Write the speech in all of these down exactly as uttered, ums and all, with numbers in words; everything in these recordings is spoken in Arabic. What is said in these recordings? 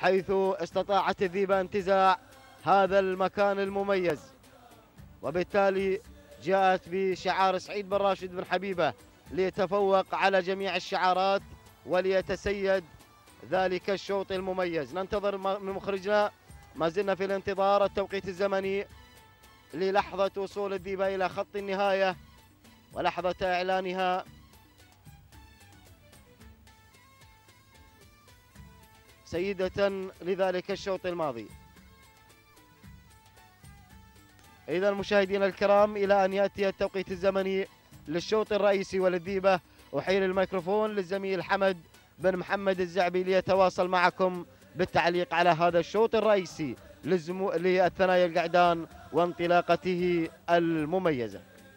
حيث استطاعت الذيبة انتزاع هذا المكان المميز، وبالتالي جاءت بشعار سعيد بن راشد بن حبيبة ليتفوق على جميع الشعارات وليتسيد ذلك الشوط المميز. ننتظر من مخرجنا، ما زلنا في الانتظار التوقيت الزمني للحظة وصول الذيبة إلى خط النهاية ولحظة إعلانها. سيدة لذلك الشوط الماضي. إذا مشاهدينا الكرام، إلى أن يأتي التوقيت الزمني للشوط الرئيسي وللذيبة، أحيل الميكروفون للزميل حمد بن محمد الزعبي ليتواصل معكم بالتعليق على هذا الشوط الرئيسي للزمو... للثنايا القعدان وانطلاقته المميزة.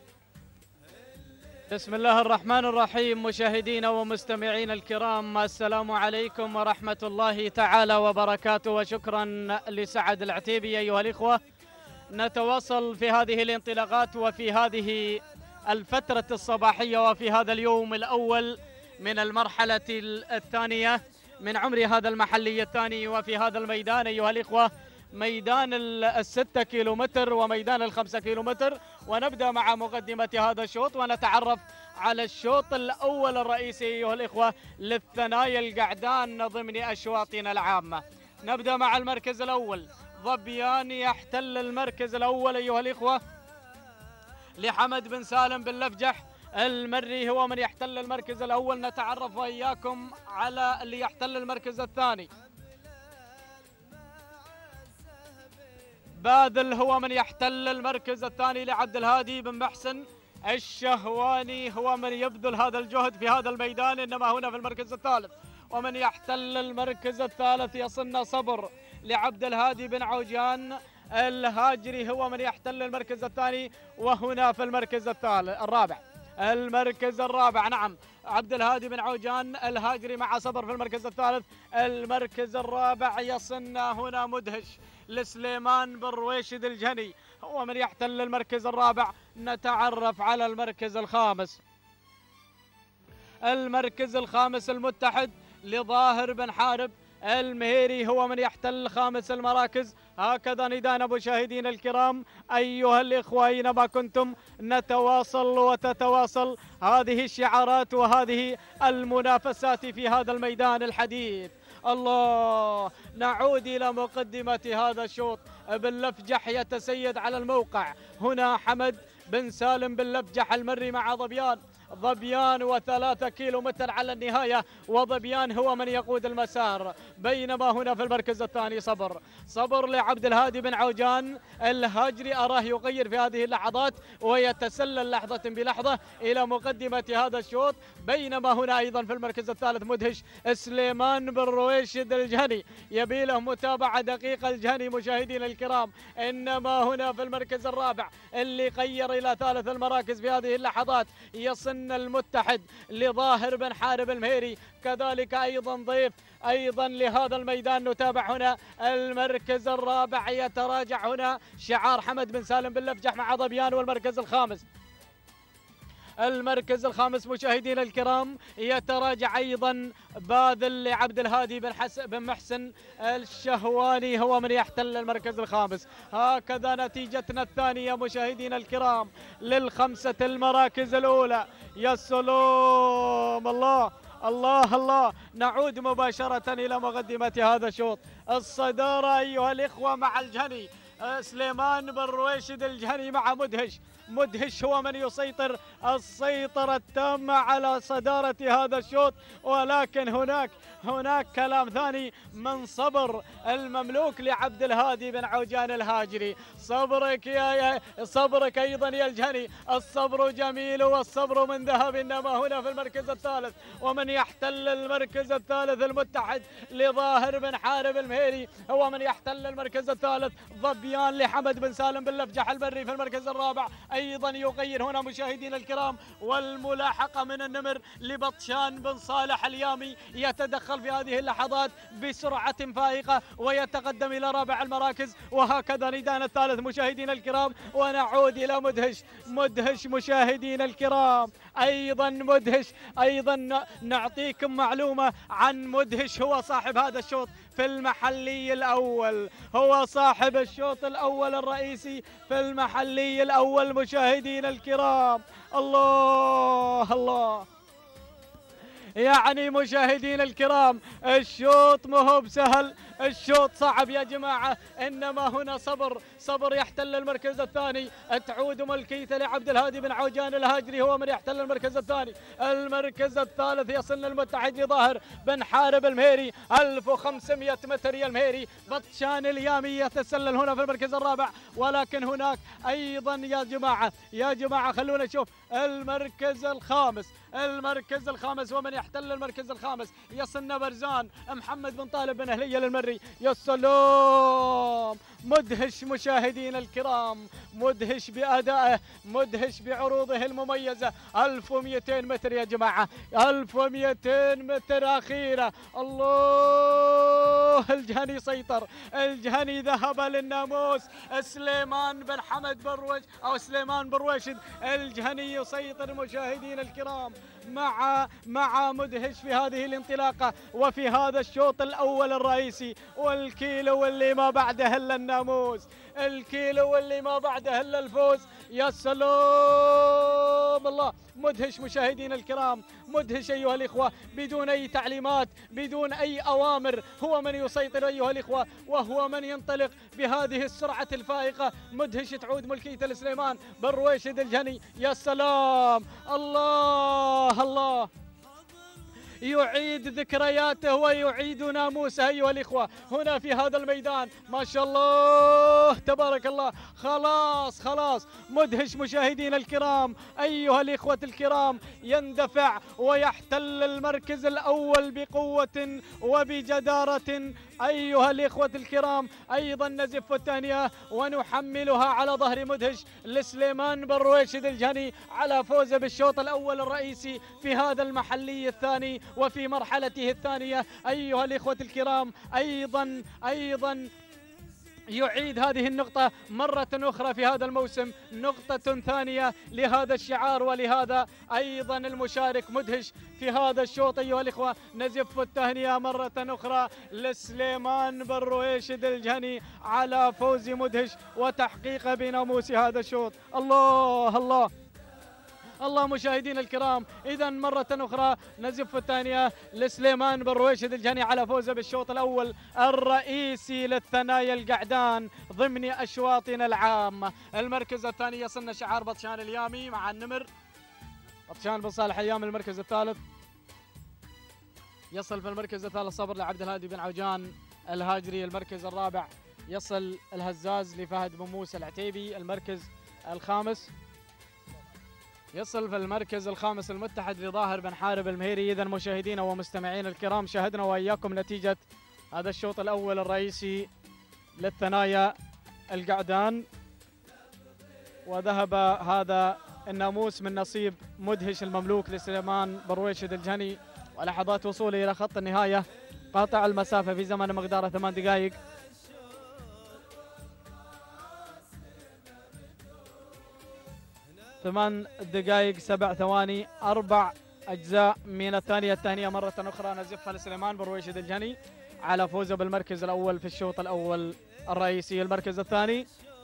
بسم الله الرحمن الرحيم. مشاهدينا ومستمعينا الكرام، السلام عليكم ورحمة الله تعالى وبركاته، وشكرا لسعد العتيبي. أيها الإخوة، نتواصل في هذه الانطلاقات وفي هذه الفترة الصباحية وفي هذا اليوم الأول من المرحلة الثانية من عمر هذا المحلي الثاني، وفي هذا الميدان أيها الإخوة، ميدان الستة كيلومتر وميدان الخمسة كيلومتر. ونبدأ مع مقدمة هذا الشوط ونتعرف على الشوط الأول الرئيسي أيها الإخوة للثنايا القعدان ضمن أشواطنا العامة. نبدأ مع المركز الأول، ظبيان يحتل المركز الأول أيها الإخوة لحمد بن سالم بن لفجح المري، هو من يحتل المركز الأول. نتعرف وإياكم على اللي يحتل المركز الثاني. باذل هو من يحتل المركز الثاني لعبد الهادي بن محسن. الشهواني هو من يبذل هذا الجهد في هذا الميدان، إنما هنا في المركز الثالث. ومن يحتل المركز الثالث يصن صبر لعبد الهادي بن عوجان الهاجري، هو من يحتل المركز الثاني، وهنا في المركز الثالث الرابع. المركز الرابع نعم عبد الهادي بن عوجان الهاجري مع صبر في المركز الثالث. المركز الرابع يصن هنا مدهش لسليمان بن رويشد الجهني، هو من يحتل المركز الرابع. نتعرف على المركز الخامس. المركز الخامس المتحد لظاهر بن حارب المهيري، هو من يحتل خامس المراكز. هكذا ندانا مشاهدينا الكرام أيها الإخوة أينما كنتم، نتواصل وتتواصل هذه الشعارات وهذه المنافسات في هذا الميدان الحديث. الله، نعود إلى مقدمة هذا الشوط. بن لفجح يتسيد على الموقع، هنا حمد بن سالم بن لفجح المري مع ظبيان. ظبيان وثلاثة كيلو متر على النهاية، وظبيان هو من يقود المسار. بينما هنا في المركز الثاني صبر صبر لعبد الهادي بن عوجان الهاجري، أراه يغير في هذه اللحظات ويتسلل لحظة بلحظة إلى مقدمة هذا الشوط. بينما هنا أيضا في المركز الثالث مدهش سليمان بن رويشد الجهني، يبي له متابعة دقيقة الجهني مشاهدينا الكرام. إنما هنا في المركز الرابع اللي غير إلى ثالث المراكز في هذه اللحظات يصن المتحد لظاهر بن حارب المهيري، كذلك أيضا ضيف أيضا لهذا الميدان. نتابع هنا المركز الرابع يتراجع هنا شعار حمد بن سالم بن لفجح مع ظبيان. والمركز الخامس المركز الخامس مشاهدينا الكرام يتراجع أيضا باذل لعبد الهادي بن, حس... بن محسن الشهواني، هو من يحتل المركز الخامس. هكذا نتيجتنا الثانية مشاهدينا الكرام للخمسة المراكز الأولى. يا سلام، الله الله الله. نعود مباشرة إلى مقدمة هذا الشوط. الصدارة أيها الإخوة مع الجهني سليمان بن رويشد الجهني مع مدهش. مدهش هو من يسيطر السيطرة التامة على صدارة هذا الشوط، ولكن هناك هناك كلام ثاني من صبر المملوك لعبد الهادي بن عوجان الهاجري. صبرك يا صبرك أيضا يا الجهني، الصبر جميل والصبر من ذهب. إنما هنا في المركز الثالث ومن يحتل المركز الثالث المتحد لظاهر بن حارب المهيري، هو من يحتل المركز الثالث. ظبيان لحمد بن سالم بن لفجح المري في المركز الرابع. أيضا يغير هنا مشاهدينا الكرام، والملاحقة من النمر لبطشان بن صالح اليامي، يتدخل في هذه اللحظات بسرعة فائقة ويتقدم إلى رابع المراكز. وهكذا ندان الثالث مشاهدينا الكرام. ونعود إلى مدهش، مدهش مشاهدينا الكرام، أيضا مدهش. أيضا نعطيكم معلومة عن مدهش، هو صاحب هذا الشوط في المحلي الأول، هو صاحب الشوط الأول الرئيسي في المحلي الأول مشاهدينا الكرام. الله الله، يعني مشاهدينا الكرام الشوط ما هو بسهل، الشوط صعب يا جماعة، إنما هنا صبر، صبر يحتل المركز الثاني. تعود ملكيته لعبد الهادي بن عوجان الهاجري، هو من يحتل المركز الثاني. المركز الثالث يصل المتحد لظاهر بن حارب المهيري، ألف وخمسمئة متر يا المهيري. بطشان اليامي يتسلل هنا في المركز الرابع، ولكن هناك أيضا يا جماعة يا جماعة خلونا نشوف المركز الخامس، المركز الخامس ومن يحتل المركز الخامس يصلنا برزان محمد بن طالب بن أهلية للمري. يا سلام، مدهش مشاهدين الكرام، مدهش بأدائه، مدهش بعروضه المميزة. ألف ومئتين متر يا جماعة، ألف ومئتين متر أخيرة. الله، الجهني يسيطر، الجهني ذهب للناموس. سليمان بن حمد بن رويش أو سليمان بن رويشد، الجهني يسيطر مشاهدين الكرام مع مع مدهش في هذه الانطلاقة وفي هذا الشوط الأول الرئيسي. والكيلو واللي ما بعده إلا الناموس، الكيلو واللي ما بعده إلا الفوز. يا سلام، الله، مدهش مشاهدين الكرام، مدهش أيها الإخوة، بدون أي تعليمات، بدون أي أوامر، هو من يسيطر أيها الإخوة، وهو من ينطلق بهذه السرعة الفائقة. مدهش تعود ملكية لسليمان بن رويشد الجهني. يا سلام، الله الله، يعيد ذكرياته ويعيد ناموسه أيها الإخوة هنا في هذا الميدان. ما شاء الله تبارك الله. خلاص خلاص مدهش مشاهدينا الكرام أيها الإخوة الكرام يندفع ويحتل المركز الأول بقوة وبجدارة أيها الإخوة الكرام. أيضا نزف الثانية ونحملها على ظهر مدهش لسليمان بن رويشد الجهني على فوزه بالشوط الأول الرئيسي في هذا المحلي الثاني وفي مرحلته الثانية أيها الإخوة الكرام. أيضا أيضا يعيد هذه النقطة مرة أخرى في هذا الموسم، نقطة ثانية لهذا الشعار ولهذا أيضا المشارك مدهش في هذا الشوط أيها الإخوة. نزف التهنئة مرة أخرى لسليمان بن رويشد الجهني على فوز مدهش وتحقيقه بناموس هذا الشوط. الله الله الله مشاهدينا الكرام. إذا مرة أخرى نزف الثانية لسليمان بن رويشد الجهني على فوزه بالشوط الأول الرئيسي للثنايا القعدان ضمن أشواطنا العامة. المركز الثاني يصلنا شعار بطشان اليامي مع النمر، بطشان بن صالح اليامي المركز الثالث. يصل في المركز الثالث صبر لعبد الهادي بن عوجان الهاجري. المركز الرابع يصل الهزاز لفهد بن موسى العتيبي. المركز الخامس يصل في المركز الخامس المتحد لظاهر بن حارب المهيري. إذا مشاهدينا ومستمعينا الكرام شاهدنا وإياكم نتيجة هذا الشوط الأول الرئيسي للثنايا القعدان، وذهب هذا الناموس من نصيب مدهش المملوك لسليمان بن رويشد الجهني. ولحظات وصوله إلى خط النهاية قاطع المسافة في زمن مقداره ثمان دقائق. ثمان دقائق سبع ثواني أربع أجزاء من الثانية. الثانية مرة أخرى نزفها لسليمان بن رويشد الجهني على فوزه بالمركز الأول في الشوط الأول الرئيسي. المركز الثاني